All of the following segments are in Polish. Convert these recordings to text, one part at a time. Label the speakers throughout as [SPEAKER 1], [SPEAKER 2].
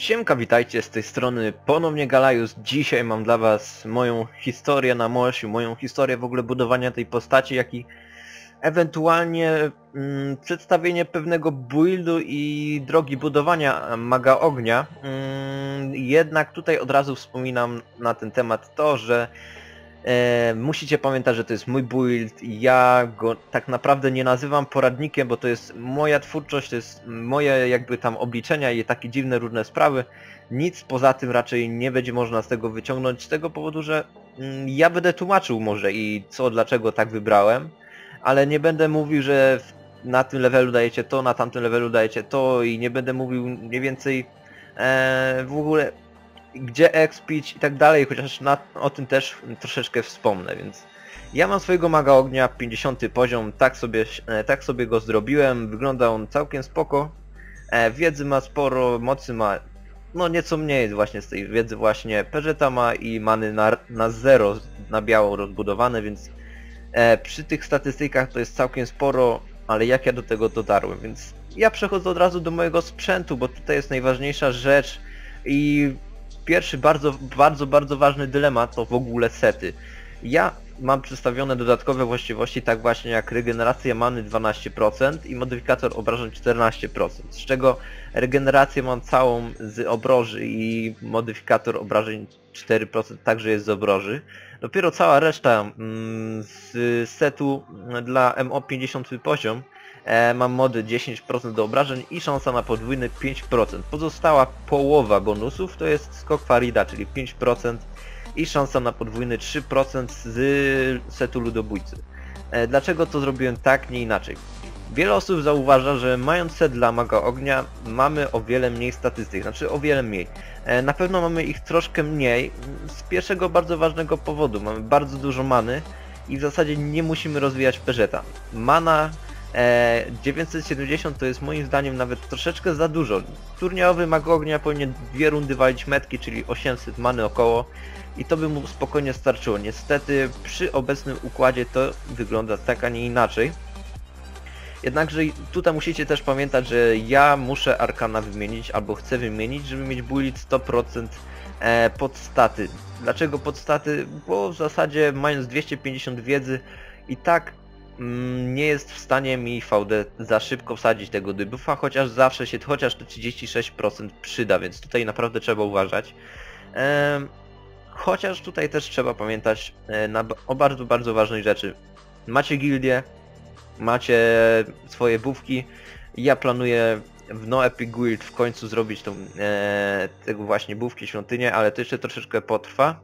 [SPEAKER 1] Siemka, witajcie, z tej strony ponownie Galajus. Dzisiaj mam dla was moją historię na Mosiu, moją historię w ogóle budowania tej postaci, jak i ewentualnie przedstawienie pewnego buildu i drogi budowania maga ognia. Jednak tutaj od razu wspominam na ten temat to, że musicie pamiętać, że to jest mój build i ja go tak naprawdę nie nazywam poradnikiem, bo to jest moja twórczość, to jest moje jakby tam obliczenia i takie dziwne różne sprawy. Nic poza tym raczej nie będzie można z tego wyciągnąć, z tego powodu, że ja będę tłumaczył może i co, dlaczego tak wybrałem, ale nie będę mówił, że na tym levelu dajecie to, na tamtym levelu dajecie to i nie będę mówił mniej więcej w ogóle gdzie expić i tak dalej, chociaż o tym też troszeczkę wspomnę, więc ja mam swojego maga ognia 50 poziom, tak sobie go zrobiłem, wygląda on całkiem spoko, wiedzy ma sporo, mocy ma no nieco mniej właśnie z tej wiedzy właśnie, peżeta ma i many na 0 na biało rozbudowane, więc przy tych statystykach to jest całkiem sporo, ale jak ja do tego dotarłem, więc ja przechodzę od razu do mojego sprzętu, bo tutaj jest najważniejsza rzecz i pierwszy bardzo ważny dylemat to w ogóle sety. Ja mam przedstawione dodatkowe właściwości, tak właśnie jak regeneracja many 12% i modyfikator obrażeń 14%, z czego regenerację mam całą z obroży i modyfikator obrażeń 4% także jest z obroży. Dopiero cała reszta z setu dla MO 50 poziom mam mody 10% do obrażeń i szansa na podwójny 5%. Pozostała połowa bonusów to jest skok Farida, czyli 5% i szansa na podwójny 3% z setu ludobójcy. Dlaczego to zrobiłem tak, nie inaczej? Wiele osób zauważa, że mając set dla maga ognia mamy o wiele mniej statystyk, znaczy o wiele mniej. Na pewno mamy ich troszkę mniej z pierwszego bardzo ważnego powodu. Mamy bardzo dużo many i w zasadzie nie musimy rozwijać peżeta. Mana 970 to jest moim zdaniem nawet troszeczkę za dużo. Turniejowy mag ognia powinien 2 rundy walić metki, czyli 800 many około i to by mu spokojnie starczyło. Niestety przy obecnym układzie to wygląda tak, a nie inaczej. Jednakże tutaj musicie też pamiętać, że ja muszę arkana wymienić albo chcę wymienić, żeby mieć build 100% pod staty. Dlaczego pod staty? Bo w zasadzie mając 250 wiedzy i tak nie jest w stanie mi VD za szybko wsadzić tego debuffa, chociaż zawsze się chociaż to 36% przyda, więc tutaj naprawdę trzeba uważać. Chociaż tutaj też trzeba pamiętać o bardzo ważnej rzeczy. Macie gildię, macie swoje buffki. Ja planuję w No Epic Guild w końcu zrobić tego właśnie buffki świątynię, ale to jeszcze troszeczkę potrwa.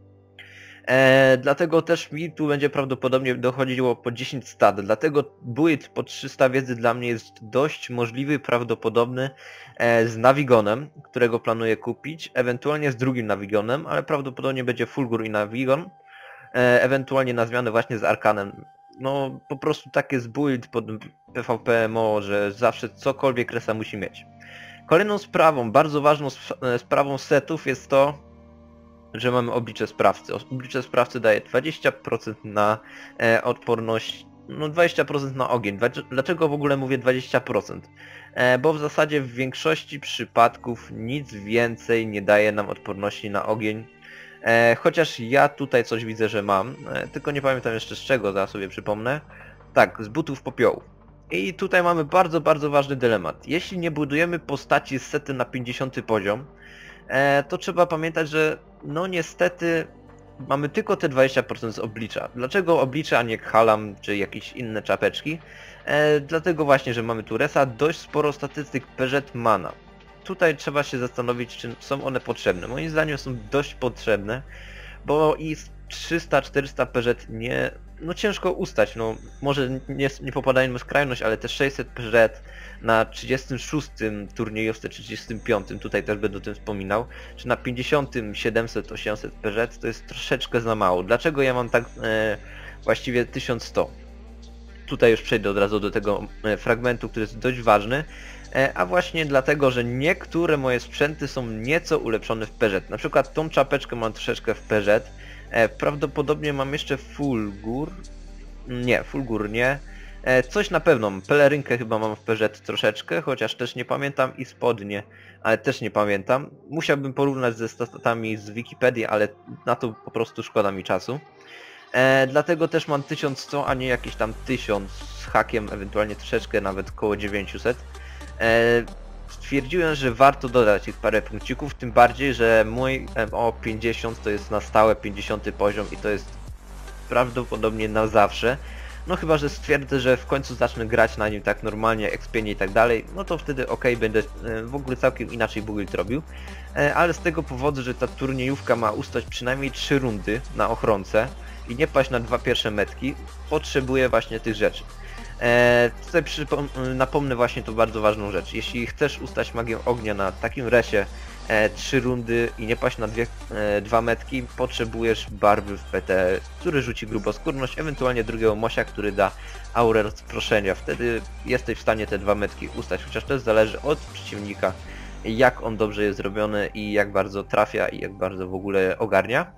[SPEAKER 1] Dlatego też mi tu będzie prawdopodobnie dochodziło po 10 stat, dlatego build po 300 wiedzy dla mnie jest dość możliwy, prawdopodobny z Navigonem, którego planuję kupić, ewentualnie z drugim Navigonem, ale prawdopodobnie będzie Fulgur i Navigon, ewentualnie na zmianę właśnie z Arkanem. No po prostu tak jest build pod PvP MMO, że zawsze cokolwiek resa musi mieć. Kolejną sprawą, bardzo ważną sprawą setów jest to, że mamy oblicze sprawcy. Oblicze sprawcy daje 20% na odporność, no 20% na ogień. Dlaczego w ogóle mówię 20%? Bo w zasadzie w większości przypadków nic więcej nie daje nam odporności na ogień. Chociaż ja tutaj coś widzę, że mam, tylko nie pamiętam jeszcze z czego, zaraz sobie przypomnę. Tak, z butów popiołu. I tutaj mamy bardzo ważny dylemat. Jeśli nie budujemy postaci z setem na 50 poziom, to trzeba pamiętać, że no niestety mamy tylko te 20% z oblicza. Dlaczego oblicze, a nie Halam czy jakieś inne czapeczki? Dlatego właśnie, że mamy tu resa, dość sporo statystyk peżet mana. Tutaj trzeba się zastanowić, czy są one potrzebne. Moim zdaniem są dość potrzebne, bo i 300-400 peżet nie... no ciężko ustać, no może nie popadajmy w skrajność, ale te 600 peżet na 36 turniejowce, 35, tutaj też będę o tym wspominał, czy na 50 700-800 peżet to jest troszeczkę za mało. Dlaczego ja mam tak właściwie 1100? Tutaj już przejdę od razu do tego fragmentu, który jest dość ważny, a właśnie dlatego, że niektóre moje sprzęty są nieco ulepszone w peżet. Na przykład tą czapeczkę mam troszeczkę w peżet. Prawdopodobnie mam jeszcze Fulgur. Nie, Fulgur nie. Coś na pewno, pelerynkę chyba mam w PZ troszeczkę, chociaż też nie pamiętam i spodnie, ale też nie pamiętam. Musiałbym porównać ze statami z Wikipedii, ale na to po prostu szkoda mi czasu. Dlatego też mam 1100, a nie jakieś tam 1000 z hakiem, ewentualnie troszeczkę, nawet koło 900. Stwierdziłem, że warto dodać ich parę punkcików, tym bardziej, że mój MO 50 to jest na stałe 50 poziom i to jest prawdopodobnie na zawsze. No chyba, że stwierdzę, że w końcu zacznę grać na nim tak normalnie, expienie i tak dalej, no to wtedy będę w ogóle całkiem inaczej build robił. Ale z tego powodu, że ta turniejówka ma ustać przynajmniej 3 rundy na ochronce i nie paść na 2 pierwsze metki, potrzebuję właśnie tych rzeczy. Tutaj napomnę właśnie tą bardzo ważną rzecz. Jeśli chcesz ustać magię ognia na takim resie 3 rundy i nie paść na 2 metki, potrzebujesz barwy w PT, który rzuci gruboskórność, ewentualnie drugiego mosia, który da aurę rozproszenia. Wtedy jesteś w stanie te 2 metki ustać, chociaż to zależy od przeciwnika, jak on dobrze jest zrobiony i jak bardzo trafia i jak bardzo w ogóle ogarnia.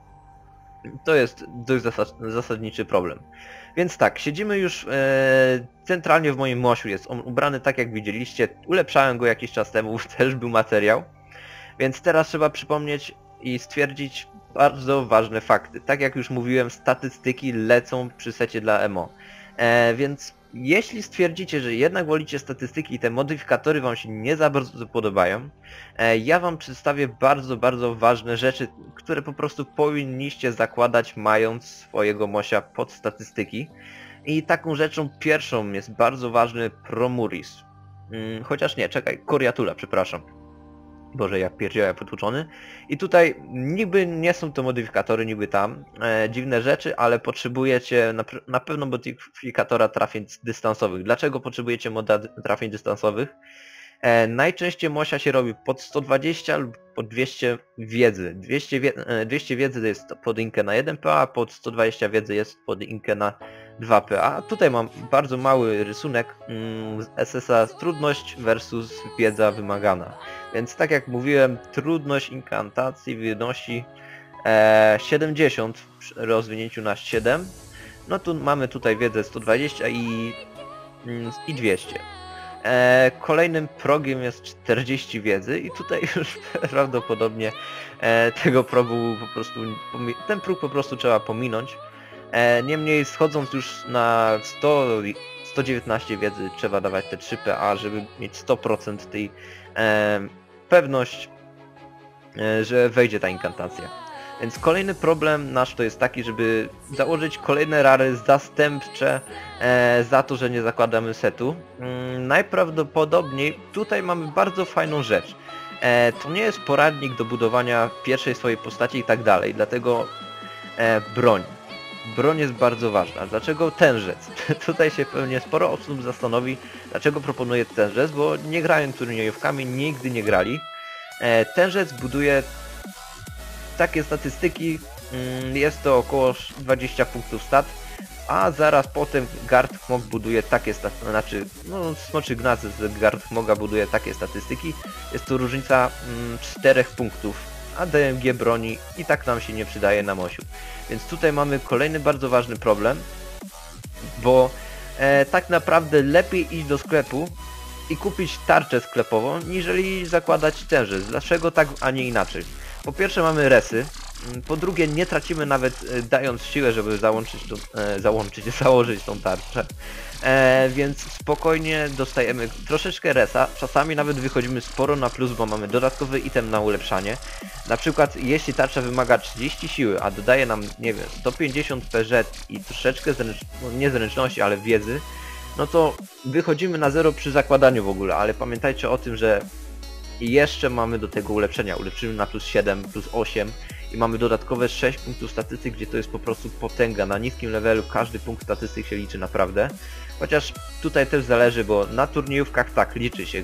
[SPEAKER 1] To jest dość zasadniczy problem. Więc tak, siedzimy już centralnie w moim mosiu, jest on ubrany tak jak widzieliście, ulepszałem go jakiś czas temu, też był materiał. Więc teraz trzeba przypomnieć i stwierdzić bardzo ważne fakty. Tak jak już mówiłem, statystyki lecą przy secie dla EMO. Więc jeśli stwierdzicie, że jednak wolicie statystyki i te modyfikatory wam się nie za bardzo podobają, ja wam przedstawię bardzo ważne rzeczy, które po prostu powinniście zakładać, mając swojego mosia pod statystyki. I taką rzeczą pierwszą jest bardzo ważny Promuris. Chociaż nie, czekaj, Coriatula, przepraszam. Boże, jak pierdziałem potłuczony. I tutaj niby nie są to modyfikatory, niby tam dziwne rzeczy, ale potrzebujecie na pewno modyfikatora trafień dystansowych. Dlaczego potrzebujecie moda trafień dystansowych? Najczęściej mosia się robi pod 120 lub pod 200 wiedzy. 200 wiedzy jest pod inkę na 1 PA, pod 120 wiedzy jest pod inkę na 2 PA. Tutaj mam bardzo mały rysunek z SS-a trudność versus wiedza wymagana. Więc tak jak mówiłem, trudność inkantacji wynosi 70 w rozwinięciu na 7. No tu mamy tutaj wiedzę 120 i 200. Kolejnym progiem jest 40 wiedzy i tutaj już prawdopodobnie tego progu po prostu, ten próg po prostu trzeba pominąć. Niemniej schodząc już na 119 wiedzy trzeba dawać te 3 PA, żeby mieć 100% tej pewność, że wejdzie ta inkantacja. Więc kolejny problem nasz to jest taki, żeby założyć kolejne rary zastępcze za to, że nie zakładamy setu. Najprawdopodobniej tutaj mamy bardzo fajną rzecz. To nie jest poradnik do budowania pierwszej swojej postaci i tak dalej, dlatego broń. Broń jest bardzo ważna. Dlaczego tenżec? Tutaj się pewnie sporo osób zastanowi, dlaczego proponuję tenżec, bo nie grają turniejówkami, nigdy nie grali. Tenżec buduje takie statystyki, jest to około 20 punktów stat, a zaraz potem Gardhmog buduje takie znaczy, no Smoczy Gnat z Gardhmoga buduje takie statystyki, jest to różnica 4 punktów, a DMG broni i tak nam się nie przydaje na mosiu. Więc tutaj mamy kolejny bardzo ważny problem, bo tak naprawdę lepiej iść do sklepu i kupić tarczę sklepową, niżeli zakładać tenżec. Dlaczego tak, a nie inaczej? Po pierwsze mamy resy, po drugie nie tracimy nawet dając siłę, żeby założyć tą tarczę. Więc spokojnie dostajemy troszeczkę resa, czasami nawet wychodzimy sporo na plus, bo mamy dodatkowy item na ulepszanie. Na przykład jeśli tarcza wymaga 30 siły, a dodaje nam, nie wiem, 150 PZ i troszeczkę nie zręczności, ale wiedzy, no to wychodzimy na 0 przy zakładaniu w ogóle, ale pamiętajcie o tym, że jeszcze mamy do tego ulepszenia, ulepszymy na plus 7, plus 8 i mamy dodatkowe 6 punktów statystyk, gdzie to jest po prostu potęga. Na niskim levelu każdy punkt statystyk się liczy naprawdę. Chociaż tutaj też zależy, bo na turniejówkach tak liczy się.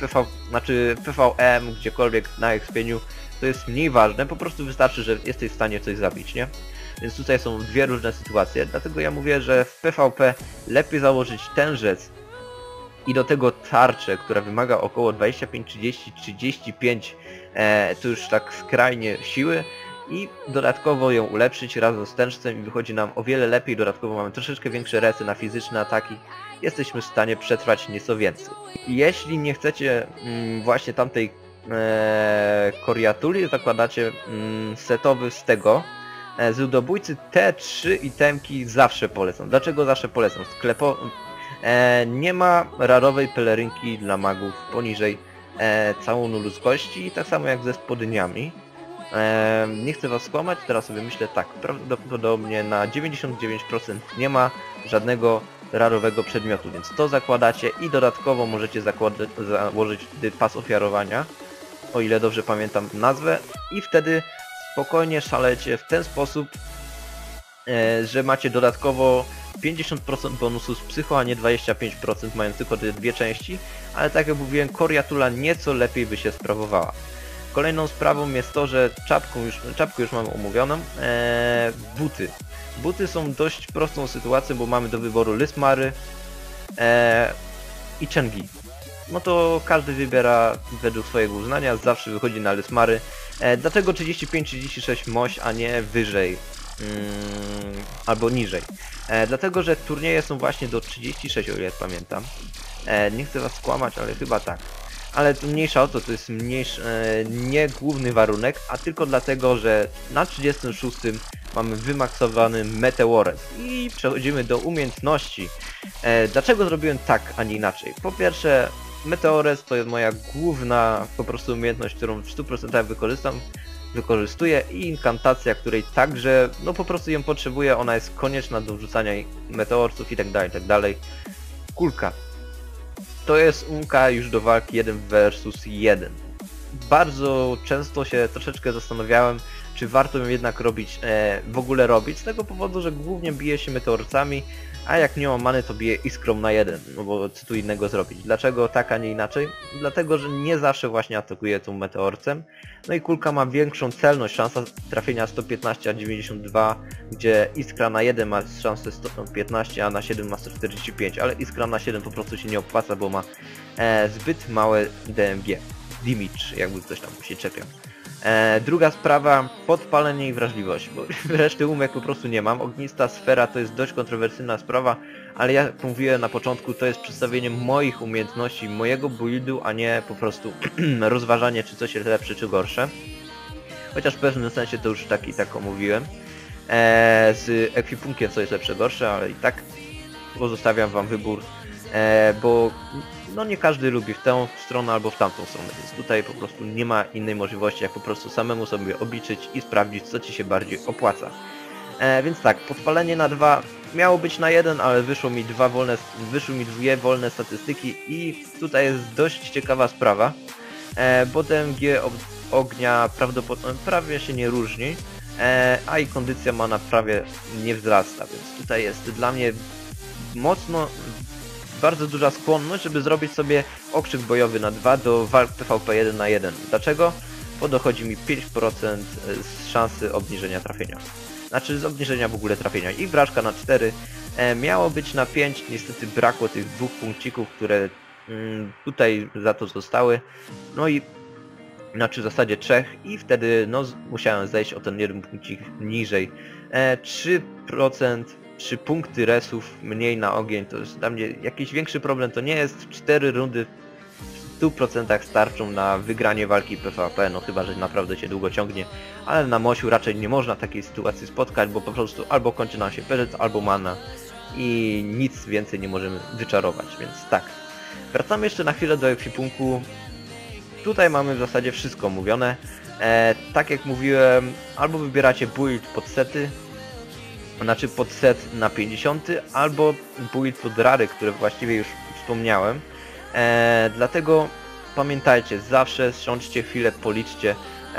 [SPEAKER 1] PVM, gdziekolwiek na expieniu to jest mniej ważne, po prostu wystarczy, że jesteś w stanie coś zabić, nie? Więc tutaj są dwie różne sytuacje, dlatego ja mówię, że w PvP lepiej założyć tenżec i do tego tarczę, która wymaga około 25, 30, 35 to już tak skrajnie siły i dodatkowo ją ulepszyć razem z tężcem i wychodzi nam o wiele lepiej. Dodatkowo mamy troszeczkę większe resy na fizyczne ataki. Jesteśmy w stanie przetrwać nieco więcej. Jeśli nie chcecie właśnie tamtej koriatury, zakładacie setowy z tego. Z ludobójcy te 3 itemki zawsze polecam. Dlaczego zawsze polecam? Nie ma rarowej pelerynki dla magów poniżej całunu ludzkości, tak samo jak ze spodniami. Nie chcę was skłamać, teraz sobie myślę tak, prawdopodobnie na 99% nie ma żadnego rarowego przedmiotu, więc to zakładacie i dodatkowo możecie założyć wtedy pas ofiarowania, o ile dobrze pamiętam nazwę, i wtedy spokojnie szalecie w ten sposób, że macie dodatkowo 50% bonusu z psycho, a nie 25%, mając tylko te dwie części, ale tak jak mówiłem, koriatula nieco lepiej by się sprawowała. Kolejną sprawą jest to, że czapkę już mamy omówioną. Buty. Buty są dość prostą sytuacją, bo mamy do wyboru Lysmary i Chengi. No to każdy wybiera według swojego uznania, zawsze wychodzi na Lysmary. Dlaczego 35-36 moś, a nie wyżej albo niżej? Dlatego, że turnieje są właśnie do 36, o ile pamiętam. Nie chcę was skłamać, ale chyba tak. Ale mniejsza o to, to jest nie główny warunek, a tylko dlatego, że na 36 mamy wymaksowany Meteores. I przechodzimy do umiejętności. Dlaczego zrobiłem tak, a nie inaczej? Po pierwsze, Meteores to jest moja główna po prostu umiejętność, którą w 100% wykorzystuję, i inkantacja, której także no po prostu ją potrzebuję, ona jest konieczna do wrzucania meteorsów i tak dalej. Kulka. To jest unka już do walki 1 versus 1. Bardzo często się troszeczkę zastanawiałem, czy warto ją jednak w ogóle robić, z tego powodu, że głównie bije się meteorcami, a jak nie mam many, to bije iskrą na 1, no bo co tu innego zrobić. Dlaczego tak, a nie inaczej? Dlatego, że nie zawsze właśnie atakuje tą meteorcem. No i kulka ma większą celność, szansa trafienia 115 a 92, gdzie iskra na 1 ma szansę 115, a na 7 ma 145, ale iskra na 7 po prostu się nie opłaca, bo ma zbyt małe DMG. Damage, jakby ktoś tam się czepiał. Druga sprawa, podpalenie i wrażliwość, bo reszty umek po prostu nie mam. Ognista sfera to jest dość kontrowersyjna sprawa, ale jak mówiłem na początku, to jest przedstawienie moich umiejętności, mojego buildu, a nie po prostu rozważanie, czy coś jest lepsze, czy gorsze. Chociaż w pewnym sensie to już tak omówiłem. Z ekwipunkiem co jest lepsze, gorsze, ale i tak pozostawiam wam wybór, bo no nie każdy lubi w tę stronę albo w tamtą stronę, więc tutaj po prostu nie ma innej możliwości, jak po prostu samemu sobie obliczyć i sprawdzić, co ci się bardziej opłaca. Więc tak, podpalenie na 2 miało być na 1, ale wyszły mi dwie wolne statystyki i tutaj jest dość ciekawa sprawa, bo DMG ognia prawie się nie różni, a i kondycja mana prawie nie wzrasta, więc tutaj jest dla mnie bardzo duża skłonność, żeby zrobić sobie okrzyk bojowy na 2 do walk PvP 1 na 1. Dlaczego? Bo dochodzi mi 5% z szansy obniżenia trafienia. Znaczy z obniżenia w ogóle trafienia. I wrażka na 4. Miało być na 5, niestety brakło tych 2 punkcików, które tutaj za to zostały. No i znaczy w zasadzie 3 i wtedy no musiałem zejść o ten 1 punkcik niżej. 3 punkty resów mniej na ogień, to jest dla mnie jakiś większy problem, to nie jest. 4 rundy w 100% starczą na wygranie walki PvP, no chyba, że naprawdę się długo ciągnie, ale na Mosiu raczej nie można takiej sytuacji spotkać, bo po prostu albo kończy nam się perzec, albo mana i nic więcej nie możemy wyczarować, więc tak. Wracamy jeszcze na chwilę do ekwipunku. Tutaj mamy w zasadzie wszystko mówione. Tak jak mówiłem, albo wybieracie build pod sety, znaczy pod set na 50, albo build pod rary, które właściwie już wspomniałem. Dlatego pamiętajcie, zawsze siądźcie chwilę, policzcie,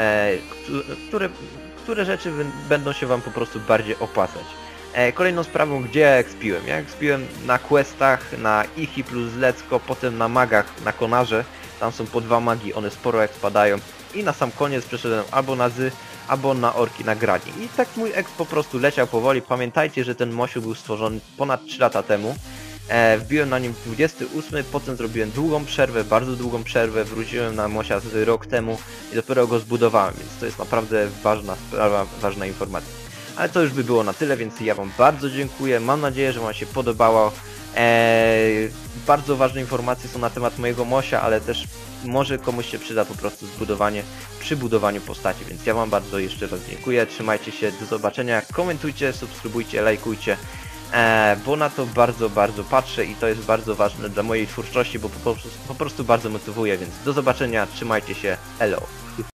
[SPEAKER 1] które rzeczy będą się wam po prostu bardziej opłacać. Kolejną sprawą, gdzie ja expiłem? Ja expiłem na questach, na Ichi plus Lecko, potem na magach, na Konarze. Tam są po 2 magi, one sporo expadają. I na sam koniec przeszedłem albo na Zy, albo na Orki na Grani. I tak mój exp po prostu leciał powoli. Pamiętajcie, że ten Mosiu był stworzony ponad 3 lata temu. Wbiłem na nim 28, potem zrobiłem długą przerwę, bardzo długą przerwę, wróciłem na Mosia z rok temu i dopiero go zbudowałem, więc to jest naprawdę ważna sprawa, ważna informacja. Ale to już by było na tyle, więc ja wam bardzo dziękuję, mam nadzieję, że wam się podobało. Bardzo ważne informacje są na temat mojego Mosia, ale też może komuś się przyda po prostu zbudowanie przy budowaniu postaci, więc ja wam bardzo jeszcze raz dziękuję, trzymajcie się, do zobaczenia, komentujcie, subskrybujcie, lajkujcie, bo na to bardzo patrzę i to jest bardzo ważne dla mojej twórczości, bo po prostu bardzo motywuje, więc do zobaczenia, trzymajcie się, elo.